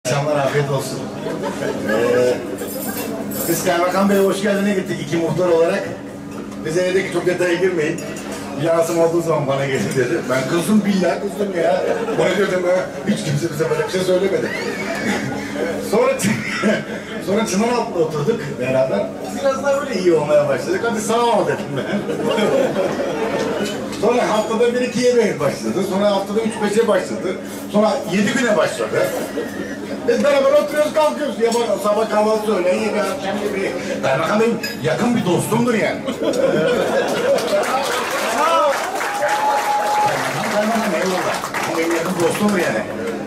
İnsanlar afiyet olsun. Biz Kaymakam Bey'e hoş geldine gittik iki muhtar olarak. Bize dedi ki çok detaya girmeyin. Lazım olduğu zaman bana gelin dedi. Ben kızdım, billahi kızdım ya. Bana diyordum hiç kimse bize böyle bir şey söylemedi. sonra Çınar altında oturduk beraber. Biraz daha böyle iyi olmaya başladık. Hadi sağ ol dedim ben. Sonra haftada 1-2 yemeğe başladı. Sonra haftada 3-5'e başladı. Sonra 7 güne başladı. Biz beraber oturuyoruz, kalkıyoruz. Ya bak, sabah kahvaltı öğlen yemeği, akşam yemeği. Kaymakam benim yakın bir dostumdur yani. Kaymakam eyvallah. Benim yakın dostumdur yani.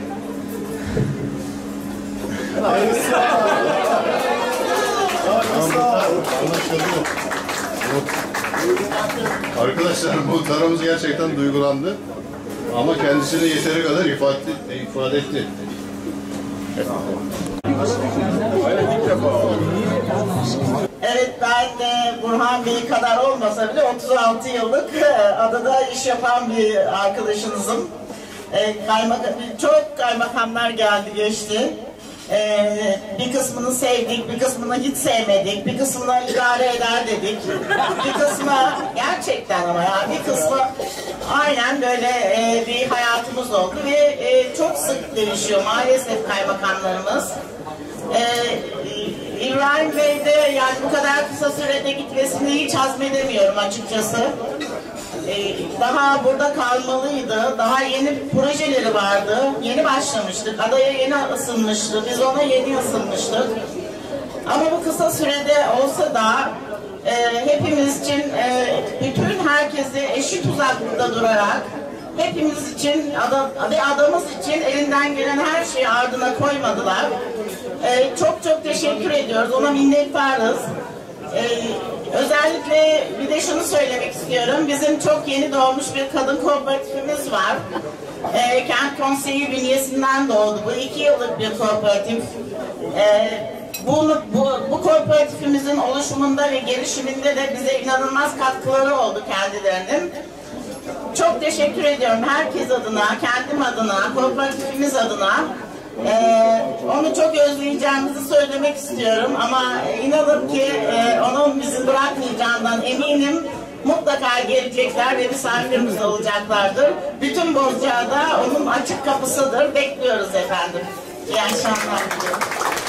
Arkadaşlar muhtarımız gerçekten duygulandı ama kendisini yeteri kadar ifade etti. Evet, ben de Burhan Bey kadar olmasa bile 36 yıllık adada iş yapan bir arkadaşınızım. Çok kaymakamlar geldi geçti. Bir kısmını sevdik, bir kısmını hiç sevmedik, bir kısmını idare eder dedik. Bir kısmı gerçekten ama ya bir kısmı aynen böyle bir hayatımız oldu ve çok sık değişiyor maalesef kaymakamlarımız. İbrahim Bey de yani bu kadar kısa sürede gitmesini hiç hazmedemiyorum açıkçası. Daha burada kalmalıydı. Daha yeni projeleri vardı. Yeni başlamıştık. Adaya yeni ısınmıştı. Biz ona yeni ısınmıştık. Ama bu kısa sürede olsa da hepimiz için, bütün herkesi eşit uzaklıkta durarak hepimiz için ve adamız için elinden gelen her şeyi ardına koymadılar. Çok çok teşekkür ediyoruz. Ona minnettarız. Özellikle bir de şunu söylemek istiyorum. Bizim çok yeni doğmuş bir kadın kooperatifimiz var. Kent Konseyi bünyesinden doğdu. Bu 2 yıllık bir kooperatif. Bu kooperatifimizin oluşumunda ve gelişiminde de bize inanılmaz katkıları oldu kendilerinin. Çok teşekkür ediyorum herkes adına, kendim adına, kooperatifimiz adına. Onu çok özleyeceğimizi söylemek istiyorum ama inanın ki onun bizi bırakmayacağından eminim. Mutlaka gelecekler ve misafirimiz olacaklardır. Bütün Bozcaada onun açık kapısıdır. Bekliyoruz efendim. İyi akşamlar diliyorum.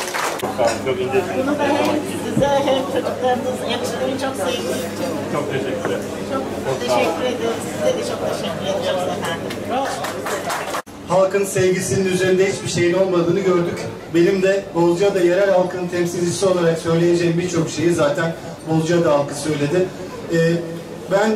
Bunu da hem size hem çocuklarınız yakıştığını çok sevdiğim için. Çok teşekkür ederim. Çok teşekkür ediyoruz. Size de çok teşekkür ediyoruz efendim. Halkın sevgisinin üzerinde hiçbir şeyin olmadığını gördük. Benim de Bozcaada yerel halkın temsilcisi olarak söyleyeceğim birçok şeyi zaten Bozcaada halkı söyledi. Ben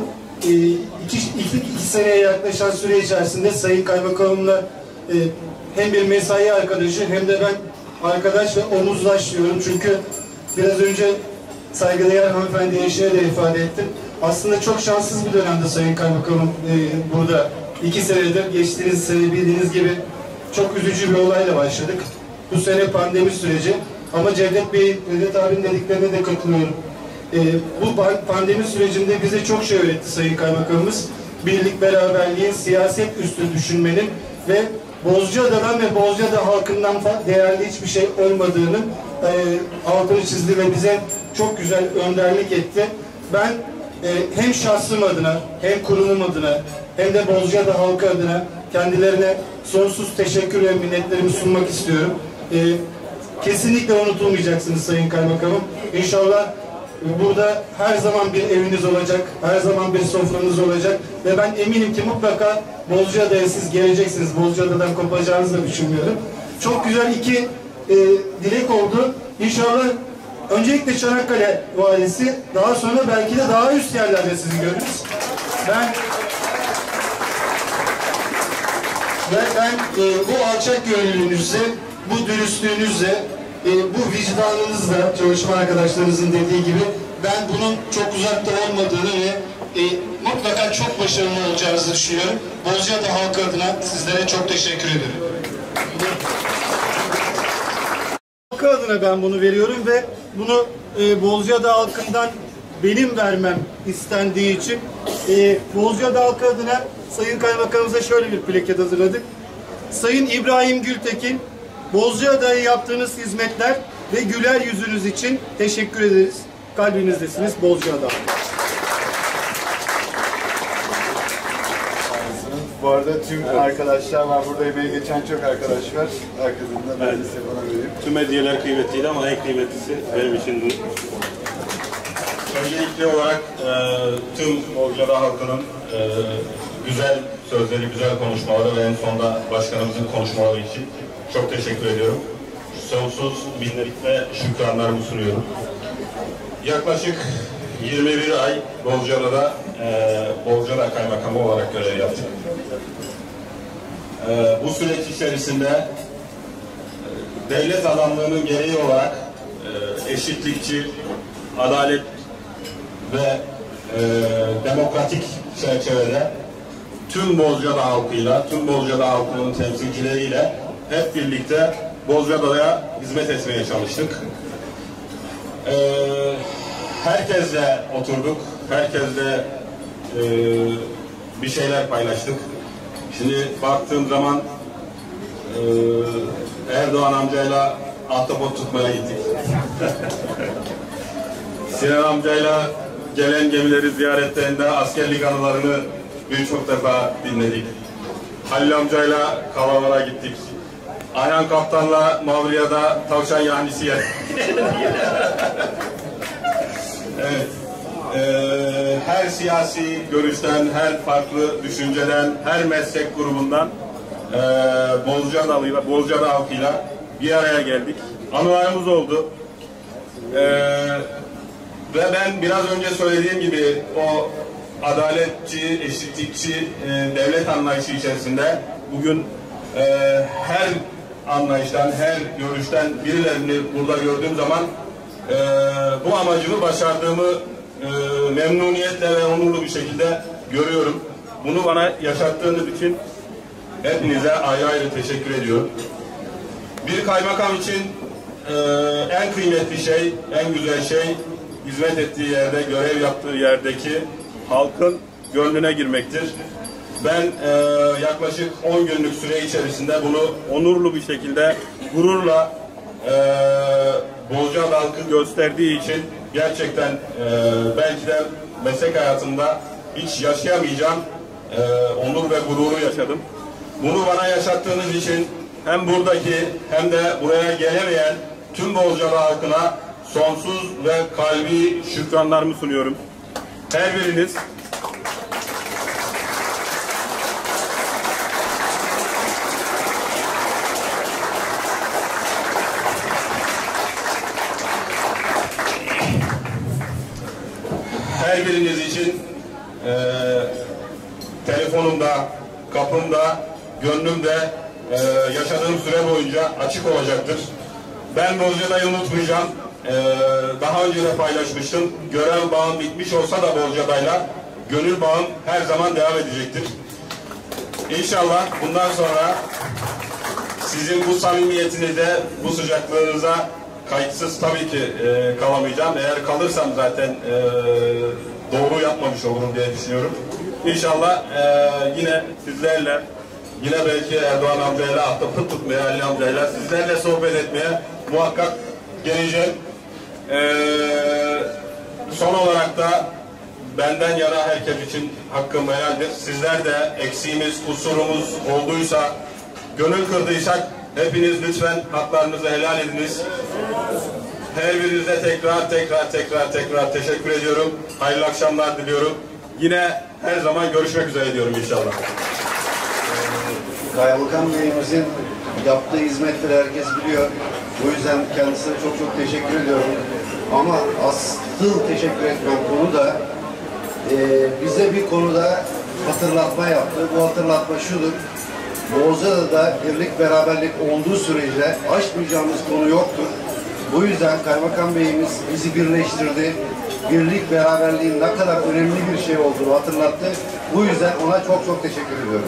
iki seneye yaklaşan süre içerisinde Sayın Kaymakamımla hem bir mesai arkadaşı hem de ben arkadaş ve omuzlaşıyorum. Çünkü biraz önce saygıdeğer hanımefendi eşine de ifade ettim. Aslında çok şanssız bir dönemde Sayın Kaymakamım burada. 2 senedir, geçtiğiniz sene bildiğiniz gibi çok üzücü bir olayla başladık. Bu sene pandemi süreci ama Cevdet abinin dediklerine de katılıyorum. Bu pandemi sürecinde bize çok şey öğretti Sayın Kaymakamımız. Birlik, beraberliğin, siyaset üstü düşünmenin ve Bozcaada'dan ve Bozcaada halkından değerli hiçbir şey olmadığını altını çizdi ve bize çok güzel önderlik etti. Ben hem şahsım adına hem kurumum adına hem de Bozcaada halkı adına kendilerine sonsuz teşekkür ve minnetlerimi sunmak istiyorum. Kesinlikle unutulmayacaksınız Sayın Kaymakamım. İnşallah burada her zaman bir eviniz olacak, her zaman bir sofranız olacak ve ben eminim ki mutlaka Bozcaada'ya siz geleceksiniz. Bozcaada'dan kopacağınızı da düşünmüyorum. Çok güzel iki dilek oldu. İnşallah öncelikle Çanakkale valisi, daha sonra belki de daha üst yerlerde sizi görürüz. Ben bu alçak gönüllülüğünüzle, bu dürüstlüğünüzle, bu vicdanınızla, çalışma arkadaşlarınızın dediği gibi ben bunun çok uzakta olmadığını ve mutlaka çok başarılı olacağınızı düşünüyorum. Bozcaada halkı adına sizlere çok teşekkür ederim. Halkı adına ben bunu veriyorum ve bunu Bozcaada halkından benim vermem istendiği için Bozcaada halkı adına Sayın Kaymakamımıza şöyle bir plaket hazırladık. Sayın İbrahim Gültekin, Bozcaada'ya yaptığınız hizmetler ve güler yüzünüz için teşekkür ederiz. Kalbinizdesiniz Bozcaada. Bu arada tüm arkadaşlar var. Burada emeği geçen çok arkadaş var. Arkasında ben de size bana vereyim. Tüm hediyeler kıymetliydi ama en kıymetlisi benim için bu. Öncelikli olarak tüm Bozcaada halkının güzel sözleri, güzel konuşmaları ve en sonunda başkanımızın konuşmaları için çok teşekkür ediyorum. Sonsuz minnet ve şükranlarımı sunuyorum. Yaklaşık 21 ay Bozcaada'da Bozcaada Kaymakamı olarak görev yaptım. Bu süreç içerisinde devlet adamlığının gereği olarak eşitlikçi, adalet ve demokratik çerçevede tüm Bozcaada halkıyla, tüm Bozcaada halkının temsilcileriyle hep birlikte Bozcaada'ya hizmet etmeye çalıştık. Herkesle oturduk, herkesle bir şeyler paylaştık. Şimdi baktığım zaman Erdoğan amcayla ahtapot tutmaya gittik. Sinan amcayla gelen gemileri ziyaretlerinde askerlik anılarını birçok defa dinledik. Halil amcayla Kavalara gittik. Ayhan Kaptan'la Mavriya'da tavşan yahnisi yedik. Evet. Her siyasi görüşten, her farklı düşünceden, her meslek grubundan Bozcaada halkıyla bir araya geldik. Anılarımız oldu. Ve ben biraz önce söylediğim gibi o adaletçi, eşitlikçi devlet anlayışı içerisinde bugün her anlayıştan, her görüşten birilerini burada gördüğüm zaman bu amacımı başardığımı memnuniyetle ve onurlu bir şekilde görüyorum. Bunu bana yaşattığınız için hepinize ayrı ayrı teşekkür ediyorum. Bir kaymakam için en kıymetli şey, en güzel şey hizmet ettiği yerde, görev yaptığı yerdeki halkın gönlüne girmektir. Ben yaklaşık 10 günlük süre içerisinde bunu onurlu bir şekilde, gururla Bozcaada halkı gösterdiği için gerçekten belki de meslek hayatımda hiç yaşayamayacağım onur ve gururu yaşadım. Bunu bana yaşattığınız için hem buradaki hem de buraya gelemeyen tüm Bozcaada halkına sonsuz ve kalbi şükranlarımı sunuyorum. Her biriniz için telefonumda, kapımda, gönlümde yaşadığım süre boyunca açık olacaktır. Ben Bozcaada'yı unutmayacağım. Daha önce de paylaşmıştım. Görev bağım bitmiş olsa da Bozcaada'yla gönül bağım her zaman devam edecektir. İnşallah bundan sonra sizin bu samimiyetinize, bu sıcaklığınıza kayıtsız tabii ki kalamayacağım. Eğer kalırsam zaten doğru yapmamış olurum diye düşünüyorum. İnşallah yine sizlerle, yine belki Erdoğan amcayla, ahtapot tutmaya, Ali amcayla, sizlerle sohbet etmeye muhakkak geleceğim. Son olarak da benden yana herkes için hakkım helaldir. Sizler de eksiğimiz, kusurumuz olduysa, gönül kırdıysak hepiniz lütfen haklarınızı helal ediniz. Her birinize tekrar teşekkür ediyorum. Hayırlı akşamlar diliyorum. Yine her zaman görüşmek üzere diyorum inşallah. Kaymakam Bey'imizin yaptığı hizmetleri herkes biliyor. O yüzden kendisine çok teşekkür ediyorum. Ama asıl teşekkür etmem konu da bize bir konuda hatırlatma yaptı. Bu hatırlatma şudur. Bozcaada'da birlik beraberlik olduğu sürece aşmayacağımız konu yoktur. Bu yüzden Kaymakam Bey'imiz bizi birleştirdi. Birlik beraberliğin ne kadar önemli bir şey olduğunu hatırlattı. Bu yüzden ona çok teşekkür ediyorum.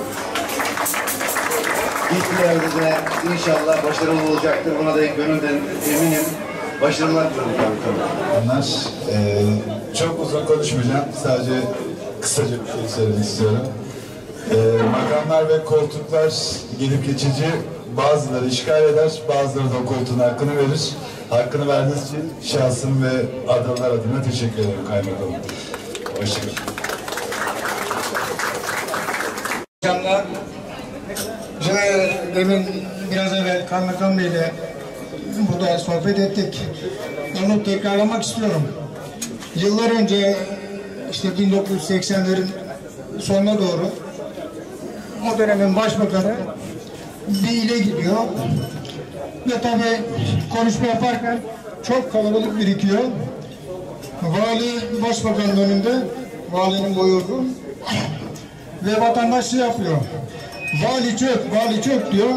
Gittiği yerde de inşallah başarılı olacaktır. Buna da gönülden eminim. Başarılar diliyorum Kaymakamım. Çok uzun konuşmayacağım. Sadece kısaca bir şey söylemek istiyorum. Makamlar ve koltuklar gelip geçici. bazıları işgal eder, bazıları da o koltuğun hakkını verir. Hakkını verdiğiniz için şahsım ve adalar adına teşekkür ederim kaymakamım. Hoşçakalın. Demin biraz evvel Kaymakam Bey'le burada sohbet ettik. Onu tekrarlamak istiyorum. Yıllar önce işte 1980'lerin sonuna doğru o dönemin başbakanı bir ile gidiyor ve tabii konuşma yaparken çok kalabalık birikiyor. Vali başbakanın önünde, valinin buyurdu ve vatandaş şey yapıyor. Vali çök, vali çök diyor.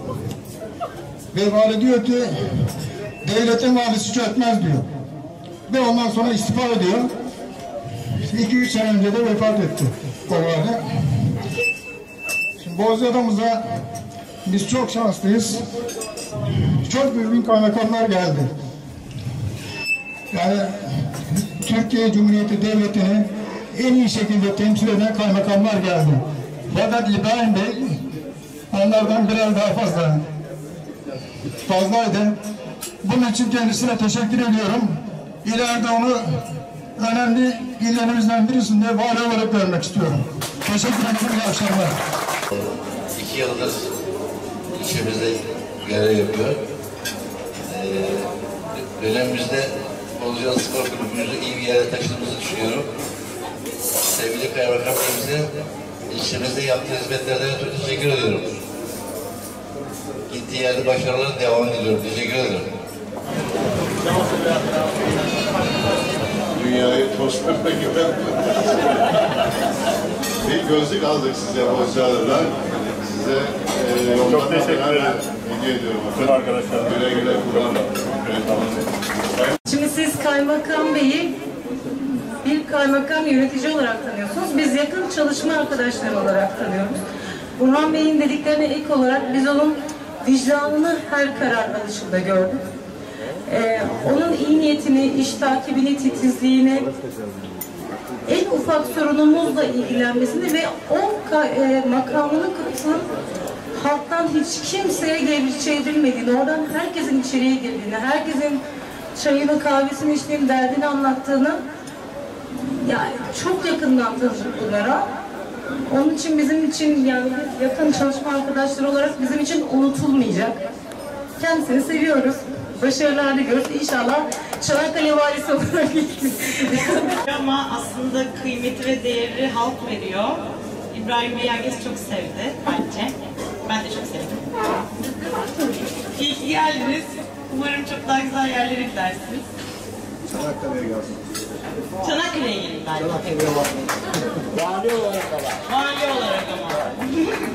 Ve vali diyor ki devletin valisi çökmez diyor. Ve ondan sonra istifa ediyor. 2-3 sene önce de vefat etti o vali. Şimdi Bozcaada'mıza biz çok şanslıyız. Çok büyük kaymakamlar geldi. Yani Türkiye Cumhuriyeti Devleti'ni en iyi şekilde temsil eden kaymakamlar geldi. Fakat İbrahim Bey onlardan biraz daha fazlaydı. Bunun için kendisine teşekkür ediyorum. İleride onu önemli illerimizden birisinde vali olarak görmek istiyorum. Teşekkür ederim. İyi akşamlar. 2 yıldır ilçemizde görev yapıyor. Dönemimizde Bozcaada Spor Kulübümüzü iyi bir yere taşıdığımızı düşünüyorum. Sevgili Kaymakam Bey'imize ilçemizde yaptığı hizmetlerden ötürü teşekkür ediyorum. Gittiği yerde başarılar devam ediyor. Teşekkür ederim. Dünyayı toz pembe gibi. Bir gözlük aldık size Bozcaada'dan. Size çok teşekkür ederim. Hediye ediyorum. Bütün arkadaşlar. Güle güle kullanın. Şimdi siz Kaymakam Bey'i bir kaymakam yönetici olarak tanıyorsunuz. Biz yakın çalışma arkadaşları olarak tanıyoruz. Burhan Bey'in dediklerine ek olarak biz onun vicdanını her karar alışında gördük. Onun iyi niyetini, iş takibini, titizliğini, en ufak sorunumuzla ilgilenmesini ve o makamını kıttığın halktan hiç kimseye çevrilmediğini, oradan herkesin içeriye girdiğini, herkesin çayını, kahvesini içtiğini, derdini anlattığını, yani çok yakından tanıştık bunlara. Onun için bizim için, yani yakın çalışma arkadaşları olarak bizim için unutulmayacak. Kendisini seviyoruz. Başarılar diliyoruz. İnşallah Çanakkale valisi olarak gitsin. Ama aslında kıymeti ve değeri halk veriyor. İbrahim Bey herkes çok sevdi bence. Ben de çok sevdim. İyi ki geldiniz. Umarım çok daha güzel yerlere gidersiniz. Çanakkale'ye gelsin. Çanakkale'ye gelin bence. Vali olarak ama. Vali olarak ama.